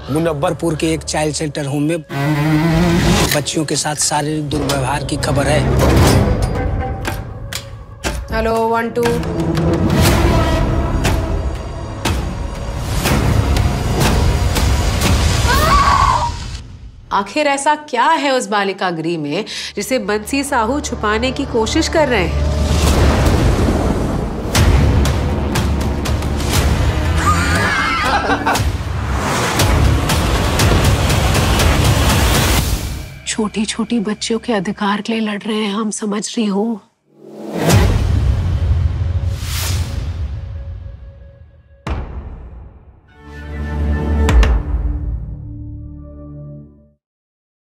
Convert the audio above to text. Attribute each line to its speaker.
Speaker 1: मुनव्वरपुर के एक child centre home में बच्चियों के साथ शारीरिक दुर्व्यवहार की खबर है।
Speaker 2: हेलो 1 2। आखिर ऐसा क्या है उस बालिका गृह में जिसे बंसी साहू छुपाने की कोशिश कर रहे हैं?
Speaker 3: छोटी छोटी बच्चियों के अधिकार के लिए लड़ रहे हैं हम, समझ रही हूँ।